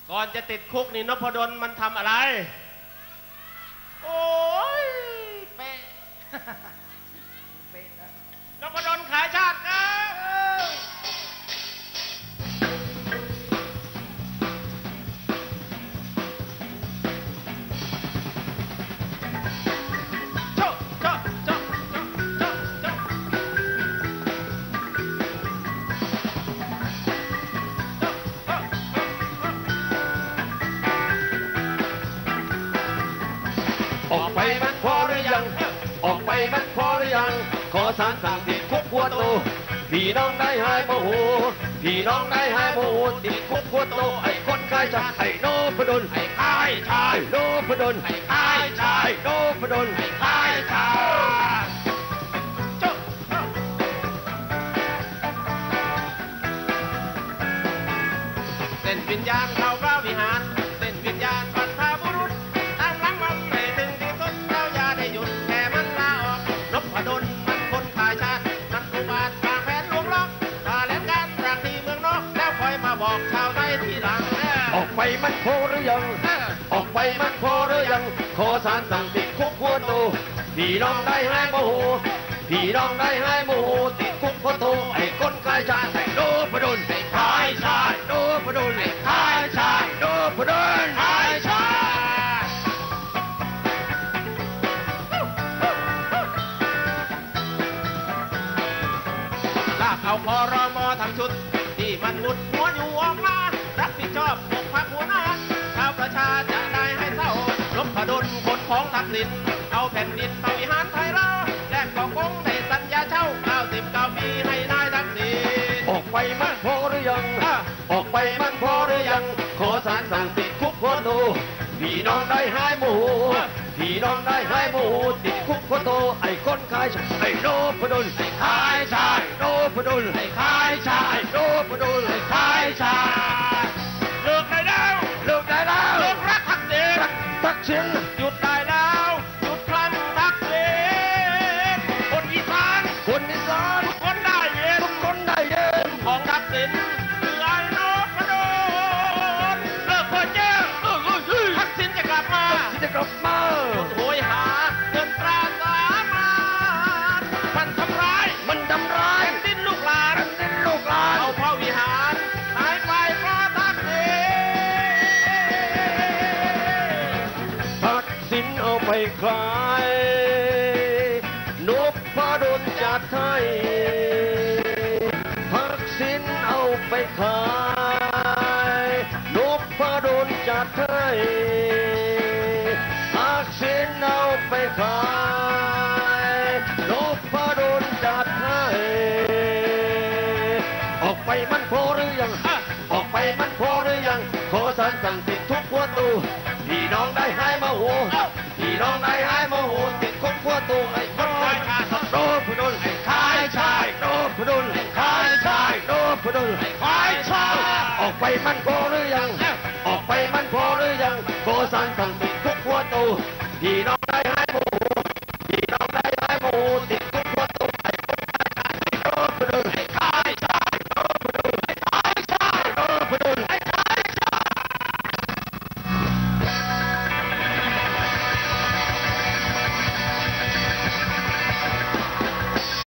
ก่อนจะติดคุกนี่นพดลมันทำอะไรโอ้ยเป๊ะเป๊ะนะนพดลขายชาติครับออกไปมันพอหรือยังออกไปมันพอหรือยังขอศาลสั่งติดคุกหัวโตพี่น้องได้หายโมโหพี่น้องได้หายโมโหติดคุกหัวโตไอ้คนขายชาติไอ้นพดลไอ้ขายชาตินพดลไอ้ขายชาตินพดลไอ้ขายชาติเส้นวิญญาณเข้าพระวิหารเส้นวิญญาณบรรพบุรุษตั้งหลังมันให้ถึงที่สุดเราอย่าได้หยุดแค่มันลาออกนพดลมันคนขายชาติมันอุบาทวางแผนลวงล็อกถ้าแลนการรักที่เมืองนอกแล้วคอยมาบอกชาวไทยทีหลังออกไปมันพอหรือยังออกไปมันพอหรือยังขอศาลสั่งติดคุกหัวโตพี่น้องได้หายโมโหพี่น้องได้หายโมโหติดคุกหัวโตไอ้คนขายชาติไอ้นพดลไอ้ขายชาตินพดลไอ้ขายชาตินพดลขายชาติลากเอาครม.ทั้งชุดที่มันมุดหัวอยู่ออกมารับผิดชอบปกปักหัวหน้าชาวประชาจะได้ให้เศร้านพดลคนของทักษิณเอาแผ่นดินมาวิหารไทยเราแลกของกงในสัญญาเช่า99 ปีให้นายทักษิณออกไปมันพอหรือยังออกไปมันพอหรือยังขอศาลสั่งติดคุกหัวโตพี่น้องได้หายโมโหพี่น้องได้หายโมโหติดคุกหัวโตไอ้คนขายชาติไอ้นพดลไอ้ขายชาตินพดลไอ้ขายชาตินพดลไอ้ขายชาติเลิกได้แล้วเลิกได้แล้วเลิกรักทักษิณทักษิณหยุดได้แล้วหยุดคลั่งทักษิณคนอีสานทุกคนได้เย็นของทักษิณคือไอ้นพดลเลิกเพ้อเจ้อทักษิณจะกลับมาหยุดโหยหาเงินตราสามารถมันทำร้ายแผ่นดินลูกหลานเอาพระวิหารหายไปเพราะทักษิณเอาไปขายนพดลจัดให้ทักษิณเอาไปขายนพดลจัดให้ทักษิณเอาไปขายนพดลจัดให้ออกไปมันพอหรือยังออกไปมันพอหรือยังขอศาลสั่งติดทุกหัวตูพี่น้องได้หายโมโหพี่น้องได้หายโมโหติดคุกหัวตูไอ้คนขายชาตินพดลไอ้ขายชาตินพดลไอ้ขายชาตินพดลไอ้ขายชาติออกไปมันพอหรือยังออกไปมันพอหรือยังขอศาลสั่งติดคุกหัวตูพี่น้องได้หายโมโหพี่น้องได้หายโมโหติดคุกหัวตูไอ้คนขายชาตินพดลไอ้ข